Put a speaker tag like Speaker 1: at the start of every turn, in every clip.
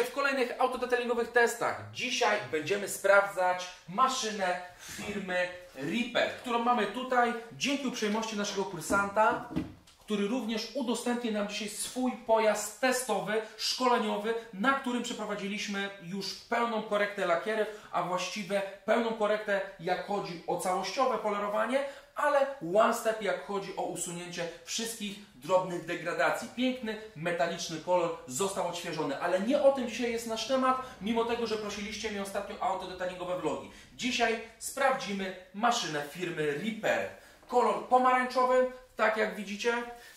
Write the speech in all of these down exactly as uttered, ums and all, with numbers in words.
Speaker 1: w kolejnych autodetailingowych testach. Dzisiaj będziemy sprawdzać maszynę firmy Reaper, którą mamy tutaj dzięki uprzejmości naszego kursanta, który również udostępni nam dzisiaj swój pojazd testowy, szkoleniowy, na którym przeprowadziliśmy już pełną korektę lakiery, a właściwie pełną korektę jak chodzi o całościowe polerowanie, ale one step jak chodzi o usunięcie wszystkich drobnych degradacji. Piękny, metaliczny kolor został odświeżony, ale nie o tym dzisiaj jest nasz temat, mimo tego, że prosiliście mnie ostatnio o autodetailingowe vlogi. Dzisiaj sprawdzimy maszynę firmy Reaper. Kolor pomarańczowy, tak jak widzicie.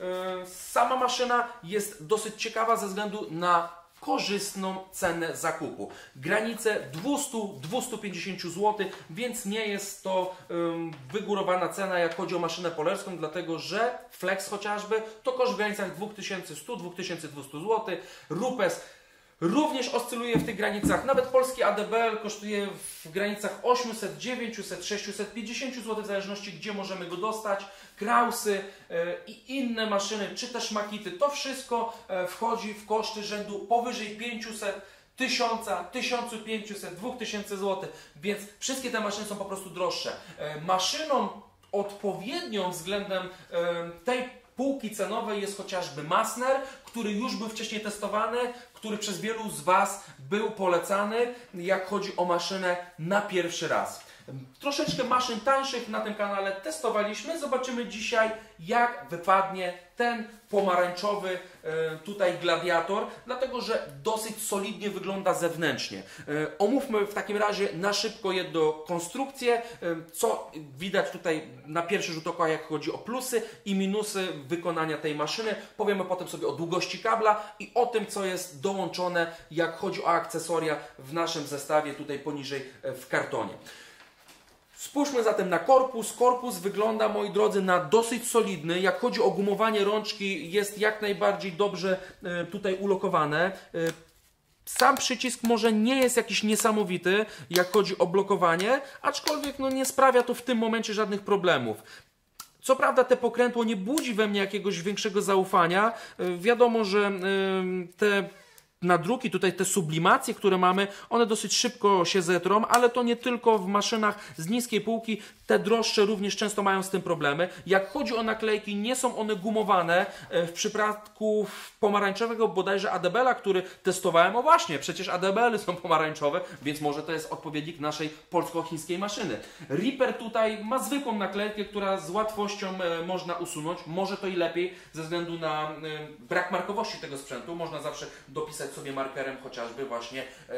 Speaker 1: Sama maszyna jest dosyć ciekawa ze względu na korzystną cenę zakupu. Granice dwieście do dwustu pięćdziesięciu złotych, więc nie jest to um, wygórowana cena, jak chodzi o maszynę polerską, dlatego że Flex chociażby to koszt w granicach dwa tysiące sto do dwóch tysięcy dwustu złotych. Rupes również oscyluje w tych granicach. Nawet polski A D B L kosztuje w granicach osiemset, dziewięćset, sześćset pięćdziesiąt złotych, w zależności gdzie możemy go dostać. Krausy yy, i inne maszyny, czy też Makity, to wszystko yy, wchodzi w koszty rzędu powyżej pięciuset, tysiąca, tysiąc pięćset, dwóch tysięcy złotych, więc wszystkie te maszyny są po prostu droższe. Yy, maszyną odpowiednią względem yy, tej półki cenowej jest chociażby Massner, który już był wcześniej testowany, który przez wielu z Was był polecany, jak chodzi o maszynę na pierwszy raz. Troszeczkę maszyn tańszych na tym kanale testowaliśmy. Zobaczymy dzisiaj, jak wypadnie ten pomarańczowy e, tutaj gladiator, dlatego że dosyć solidnie wygląda zewnętrznie. E, omówmy w takim razie na szybko jedną konstrukcję, e, co widać tutaj na pierwszy rzut oka, jak chodzi o plusy i minusy wykonania tej maszyny. Powiemy potem sobie o długości kabla i o tym, co jest dołączone, jak chodzi o akcesoria w naszym zestawie tutaj poniżej e, w kartonie. Spójrzmy zatem na korpus. Korpus wygląda, moi drodzy, na dosyć solidny. Jak chodzi o gumowanie rączki, jest jak najbardziej dobrze e, tutaj ulokowane. E, sam przycisk może nie jest jakiś niesamowity, jak chodzi o blokowanie, aczkolwiek no, nie sprawia to w tym momencie żadnych problemów. Co prawda te pokrętło nie budzi we mnie jakiegoś większego zaufania. E, wiadomo, że e, te nadruki, tutaj te sublimacje, które mamy, one dosyć szybko się zetrą, ale to nie tylko w maszynach z niskiej półki, te droższe również często mają z tym problemy. Jak chodzi o naklejki, nie są one gumowane. W przypadku pomarańczowego bodajże A D B L a, który testowałem, o właśnie, przecież A D B L y są pomarańczowe, więc może to jest odpowiednik naszej polsko-chińskiej maszyny. Reaper tutaj ma zwykłą naklejkę, która z łatwością można usunąć, może to i lepiej, ze względu na brak markowości tego sprzętu. Można zawsze dopisać sobie markerem chociażby właśnie e,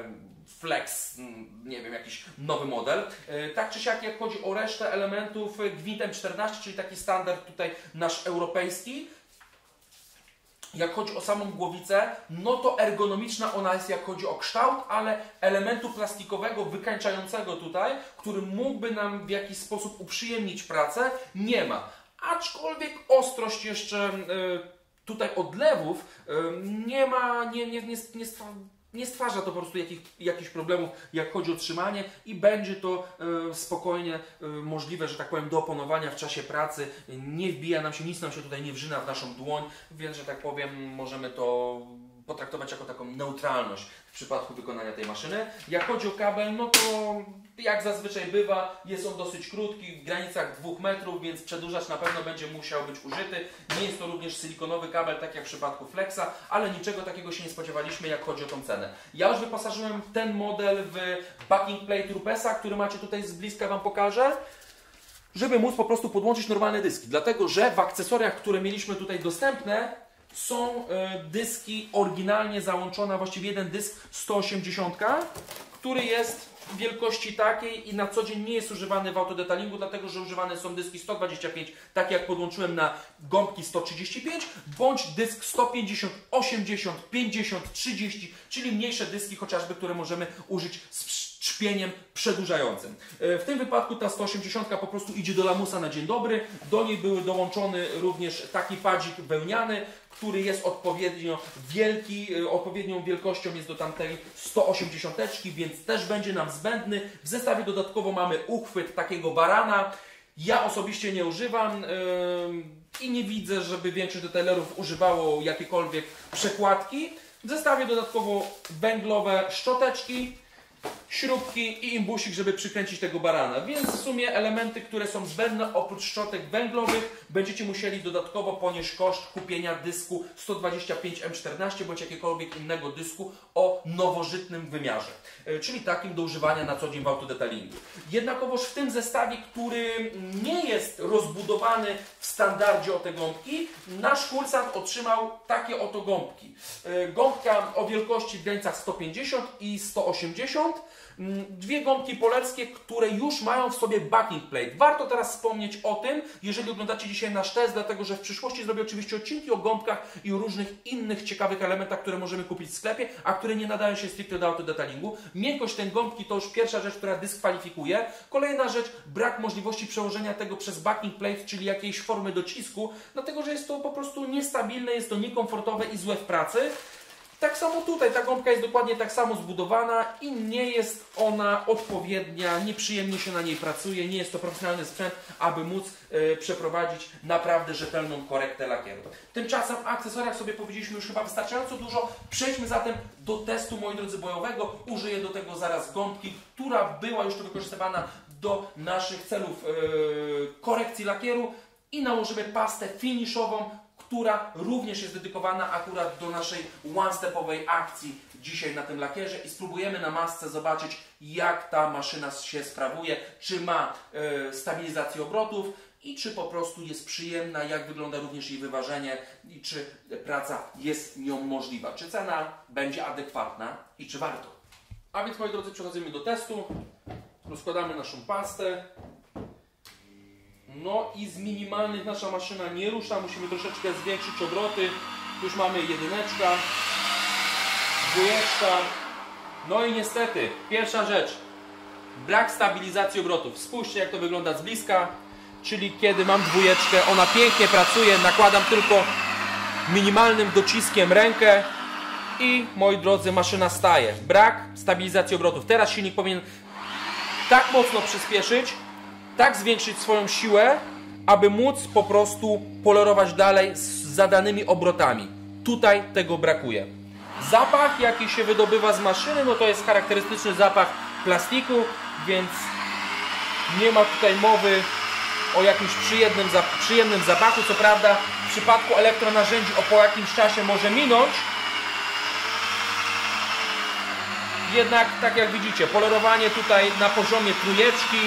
Speaker 1: Flex, nie wiem, jakiś nowy model. E, tak czy siak, jak chodzi o resztę elementów, gwint M czternaście, czyli taki standard tutaj nasz europejski. Jak chodzi o samą głowicę, no to ergonomiczna ona jest, jak chodzi o kształt, ale elementu plastikowego wykańczającego tutaj, który mógłby nam w jakiś sposób uprzyjemnić pracę, nie ma. Aczkolwiek ostrość jeszcze e, tutaj odlewów nie ma, nie, nie, nie, nie, nie stwarza to po prostu jakich, jakichś problemów, jak chodzi o trzymanie i będzie to e, spokojnie e, możliwe, że tak powiem, do opanowania w czasie pracy. Nie wbija nam się, nic nam się tutaj nie wrzyna w naszą dłoń, więc, że tak powiem, możemy to potraktować jako taką neutralność w przypadku wykonania tej maszyny. Jak chodzi o kabel, no to jak zazwyczaj bywa, jest on dosyć krótki, w granicach dwóch metrów, więc przedłużacz na pewno będzie musiał być użyty. Nie jest to również silikonowy kabel, tak jak w przypadku Flexa, ale niczego takiego się nie spodziewaliśmy, jak chodzi o tą cenę. Ja już wyposażyłem ten model w backing plate Rupesa, który macie tutaj z bliska, Wam pokażę, żeby móc po prostu podłączyć normalne dyski, dlatego że w akcesoriach, które mieliśmy tutaj dostępne, są y, dyski oryginalnie załączone, a właściwie jeden dysk sto osiemdziesiąt, który jest wielkości takiej i na co dzień nie jest używany w autodetailingu, dlatego że używane są dyski sto dwadzieścia pięć, tak jak podłączyłem na gąbki sto trzydzieści pięć, bądź dysk sto pięćdziesiąt, osiemdziesiąt, pięćdziesiąt, trzydzieści, czyli mniejsze dyski chociażby, które możemy użyć z trzpieniem przedłużającym. W tym wypadku ta sto osiemdziesiąt po prostu idzie do lamusa na dzień dobry. Do niej były dołączony również taki padzik wełniany, który jest odpowiednio wielki, odpowiednią wielkością jest do tamtej sto osiemdziesiąt, więc też będzie nam zbędny. W zestawie dodatkowo mamy uchwyt takiego barana. Ja osobiście nie używam yy, i nie widzę, żeby większość detailerów używało jakiekolwiek przekładki. W zestawie dodatkowo węglowe szczoteczki, śrubki i imbusik, żeby przykręcić tego barana. Więc w sumie elementy, które są zbędne oprócz szczotek węglowych, będziecie musieli dodatkowo ponieść koszt kupienia dysku sto dwadzieścia pięć M czternaście bądź jakiegokolwiek innego dysku o nowożytnym wymiarze, czyli takim do używania na co dzień w autodetalingu. Jednakowoż w tym zestawie, który nie jest rozbudowany w standardzie o te gąbki, nasz kursant otrzymał takie oto gąbki. Gąbka o wielkości w granicach sto pięćdziesiąt i sto osiemdziesiąt. Dwie gąbki polerskie, które już mają w sobie backing plate. Warto teraz wspomnieć o tym, jeżeli oglądacie dzisiaj nasz test, dlatego że w przyszłości zrobię oczywiście odcinki o gąbkach i o różnych innych ciekawych elementach, które możemy kupić w sklepie, a które nie nadają się stricte do autodetalingu. Miękkość tej gąbki to już pierwsza rzecz, która dyskwalifikuje. Kolejna rzecz, brak możliwości przełożenia tego przez backing plate, czyli jakiejś formy docisku, dlatego że jest to po prostu niestabilne, jest to niekomfortowe i złe w pracy. Tak samo tutaj, ta gąbka jest dokładnie tak samo zbudowana i nie jest ona odpowiednia, nieprzyjemnie się na niej pracuje, nie jest to profesjonalny sprzęt, aby móc e, przeprowadzić naprawdę rzetelną korektę lakieru. Tymczasem o akcesoriach sobie powiedzieliśmy już chyba wystarczająco dużo. Przejdźmy zatem do testu, moi drodzy, bojowego. Użyję do tego zaraz gąbki, która była już tu wykorzystywana do naszych celów e, korekcji lakieru i nałożymy pastę finishową, która również jest dedykowana akurat do naszej one-stepowej akcji dzisiaj na tym lakierze i spróbujemy na masce zobaczyć, jak ta maszyna się sprawuje, czy ma e, stabilizację obrotów i czy po prostu jest przyjemna, jak wygląda również jej wyważenie i czy praca jest nią możliwa, czy cena będzie adekwatna i czy warto. A więc, moi drodzy, przechodzimy do testu, rozkładamy naszą pastę. No i z minimalnych nasza maszyna nie rusza, musimy troszeczkę zwiększyć obroty. Już mamy jedyneczka, dwójeczka. No i niestety, pierwsza rzecz, brak stabilizacji obrotów. Spójrzcie, jak to wygląda z bliska, czyli kiedy mam dwójeczkę, ona pięknie pracuje, nakładam tylko minimalnym dociskiem rękę i, moi drodzy, maszyna staje. Brak stabilizacji obrotów. Teraz silnik powinien tak mocno przyspieszyć, tak zwiększyć swoją siłę, aby móc po prostu polerować dalej z zadanymi obrotami. Tutaj tego brakuje. Zapach, jaki się wydobywa z maszyny, no to jest charakterystyczny zapach plastiku, więc nie ma tutaj mowy o jakimś przyjemnym, przyjemnym zapachu. Co prawda w przypadku elektronarzędzi o po jakimś czasie może minąć. Jednak, tak jak widzicie, polerowanie tutaj na poziomie trójeczki.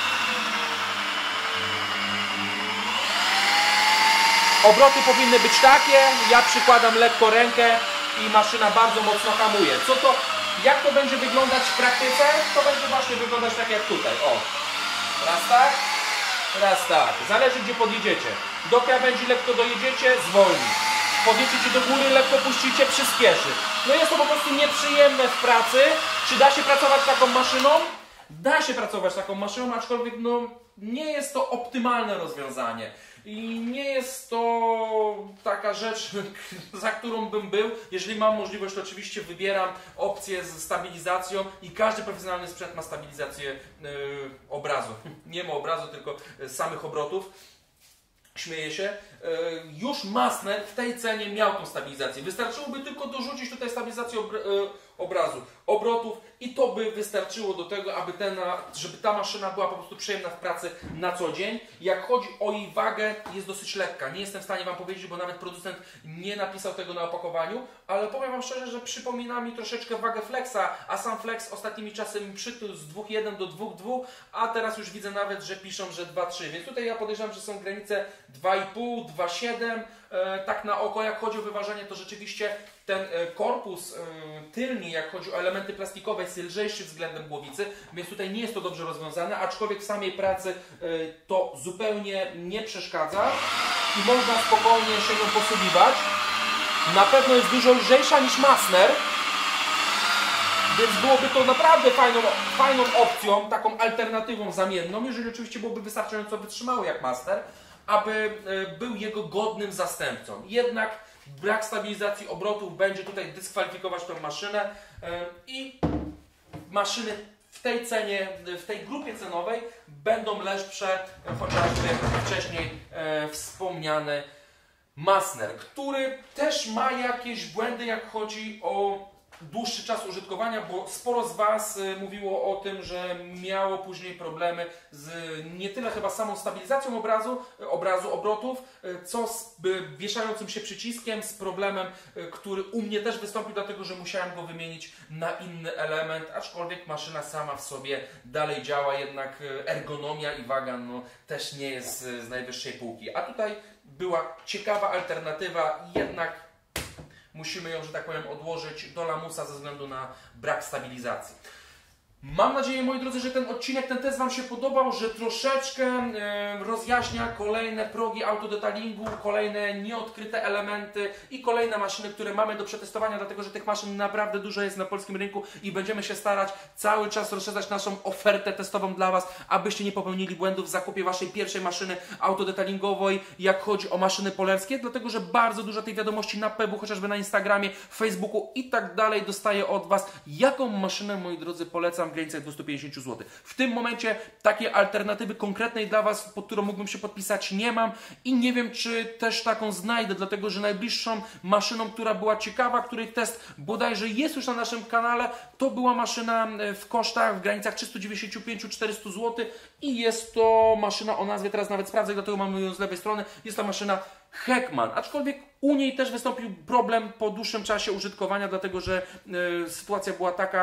Speaker 1: Obroty powinny być takie, ja przykładam lekko rękę i maszyna bardzo mocno hamuje. Co to, jak to będzie wyglądać w praktyce? To będzie właśnie wyglądać tak jak tutaj. O, raz tak, raz tak. Zależy, gdzie podjedziecie. Do krawędzi lekko dojedziecie, zwolni. Podjedziecie do góry, lekko puścicie, przyspieszy. No jest to po prostu nieprzyjemne w pracy. Czy da się pracować taką maszyną? Da się pracować taką maszyną, aczkolwiek no, nie jest to optymalne rozwiązanie. I nie jest to taka rzecz, za którą bym był. Jeżeli mam możliwość, to oczywiście wybieram opcję z stabilizacją i każdy profesjonalny sprzęt ma stabilizację yy, obrazu. Nie ma obrazu, tylko samych obrotów. Śmieję się. Już Massner w tej cenie miał tą stabilizację. Wystarczyłoby tylko dorzucić tutaj stabilizację obrazu, obrotów i to by wystarczyło do tego, aby, ten, żeby ta maszyna była po prostu przyjemna w pracy na co dzień. Jak chodzi o jej wagę, jest dosyć lekka. Nie jestem w stanie Wam powiedzieć, bo nawet producent nie napisał tego na opakowaniu, ale powiem Wam szczerze, że przypomina mi troszeczkę wagę Flexa, a sam Flex ostatnimi czasy mi przytył z dwa jeden do dwa dwa, a teraz już widzę nawet, że piszą, że dwa trzy, więc tutaj ja podejrzewam, że są granice dwa i pół, dwa siedem, tak na oko. Jak chodzi o wyważenie, to rzeczywiście ten korpus tylny, jak chodzi o elementy plastikowe, jest lżejszy względem głowicy, więc tutaj nie jest to dobrze rozwiązane, aczkolwiek w samej pracy to zupełnie nie przeszkadza i można spokojnie się nią posługiwać. Na pewno jest dużo lżejsza niż Massner, więc byłoby to naprawdę fajną, fajną opcją, taką alternatywą zamienną, jeżeli oczywiście byłoby wystarczająco wytrzymały jak Massner, aby był jego godnym zastępcą. Jednak brak stabilizacji obrotów będzie tutaj dyskwalifikować tę maszynę i maszyny w tej cenie, w tej grupie cenowej będą lepsze, chociażby wcześniej wspomniany Massner, który też ma jakieś błędy, jak chodzi o dłuższy czas użytkowania, bo sporo z Was y, mówiło o tym, że miało później problemy z nie tyle chyba samą stabilizacją obrazu, y, obrazu obrotów, y, co z y, wieszającym się przyciskiem, z problemem, y, który u mnie też wystąpił, dlatego że musiałem go wymienić na inny element, aczkolwiek maszyna sama w sobie dalej działa, jednak y, ergonomia i waga no, też nie jest y, z najwyższej półki. A tutaj była ciekawa alternatywa, jednak musimy ją, że tak powiem, odłożyć do lamusa ze względu na brak stabilizacji. Mam nadzieję, moi drodzy, że ten odcinek, ten test Wam się podobał, że troszeczkę e, rozjaśnia kolejne progi autodetalingu, kolejne nieodkryte elementy i kolejne maszyny, które mamy do przetestowania, dlatego że tych maszyn naprawdę dużo jest na polskim rynku i będziemy się starać cały czas rozszerzać naszą ofertę testową dla Was, abyście nie popełnili błędów w zakupie Waszej pierwszej maszyny autodetalingowej, jak chodzi o maszyny polerskie, dlatego że bardzo dużo tej wiadomości na P W, chociażby na Instagramie, Facebooku i tak dalej dostaję od Was, jaką maszynę, moi drodzy, polecam w granicach dwieście pięćdziesiąt złotych. W tym momencie takiej alternatywy konkretnej dla Was, pod którą mógłbym się podpisać, nie mam i nie wiem, czy też taką znajdę, dlatego że najbliższą maszyną, która była ciekawa, której test bodajże jest już na naszym kanale, to była maszyna w kosztach w granicach trzysta dziewięćdziesiąt pięć do czterystu złotych i jest to maszyna o nazwie, teraz nawet sprawdzę, dlatego mamy ją z lewej strony, jest to maszyna Heckman, aczkolwiek u niej też wystąpił problem po dłuższym czasie użytkowania, dlatego że y, sytuacja była taka,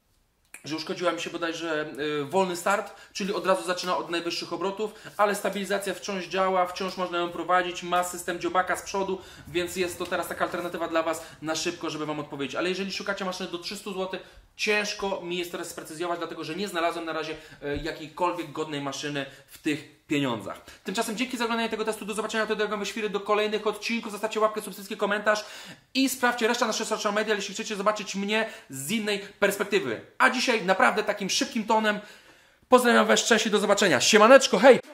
Speaker 1: że uszkodziła mi się bodajże y, wolny start, czyli od razu zaczyna od najwyższych obrotów, ale stabilizacja wciąż działa, wciąż można ją prowadzić, ma system dziobaka z przodu, więc jest to teraz taka alternatywa dla Was na szybko, żeby Wam odpowiedzieć. Ale jeżeli szukacie maszyny do trzystu złotych, ciężko mi jest teraz sprecyzować, dlatego że nie znalazłem na razie y, jakiejkolwiek godnej maszyny w tych pieniądzach. Tymczasem dzięki za oglądanie tego testu, do zobaczenia, to drogą świry do kolejnych odcinków, zostawcie łapkę, subskrypcję, komentarz i sprawdźcie resztę naszych social media, jeśli chcecie zobaczyć mnie z innej perspektywy. A dzisiaj naprawdę takim szybkim tonem pozdrawiam Was, cześć i do zobaczenia. Siemaneczko, hej!